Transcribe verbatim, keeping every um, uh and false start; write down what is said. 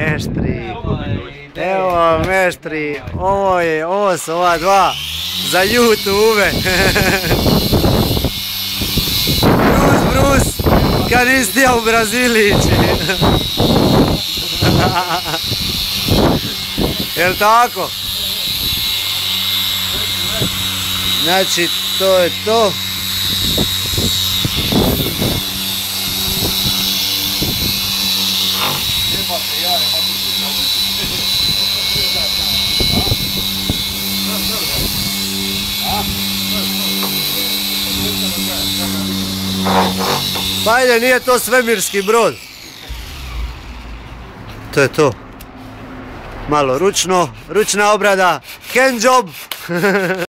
meštri. Evo meštri, ovo je, ovo su ova dva za YouTube. Brus, brus, kanistija u Brazilići. Jel' tako? Znači, to je to. Pa ajde, nije to svemirski brod. To je to. Malo ručno, ručna obrada, hand job.